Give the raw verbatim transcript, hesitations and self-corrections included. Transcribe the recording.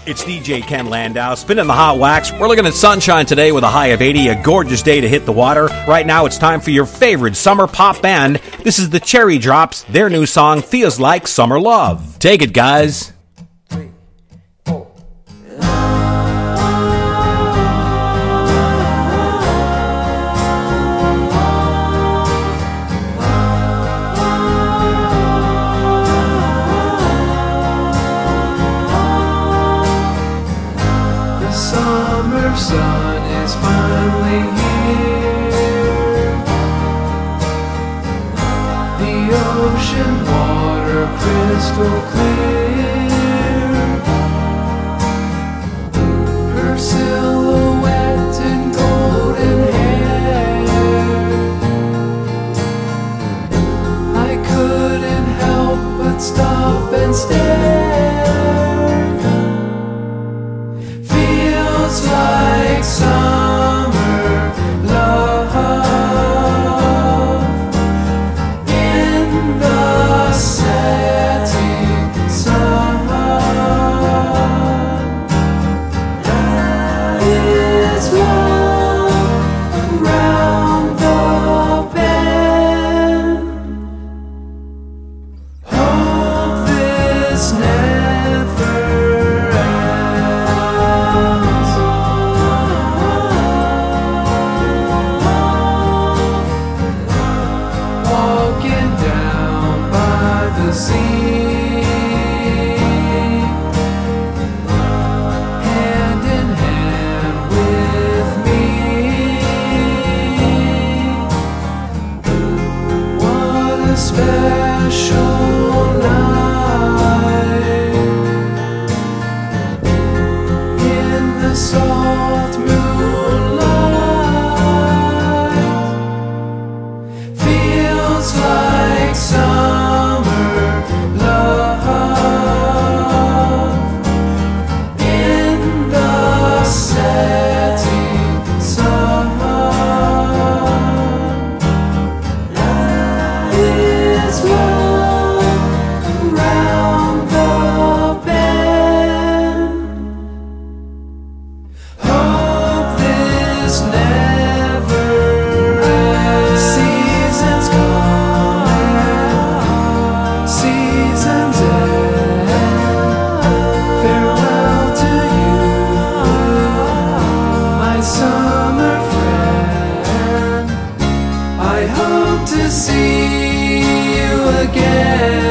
It's D J Ken Landau, spinning the hot wax. We're looking at sunshine today with a high of eighty, a gorgeous day to hit the water. Right now, it's time for your favorite summer pop band. This is the Cherry Drops. Their new song feels like summer love. Take it, guys. Sun is finally here. The ocean water crystal clear. Her silhouette in golden hair. I couldn't help but stop and stare. Feels like summer love in the setting sun. It's warm around the bend. Hope this never sea, hand in hand with me. What a special night in the soft moonlight. Feels like summer to see you again.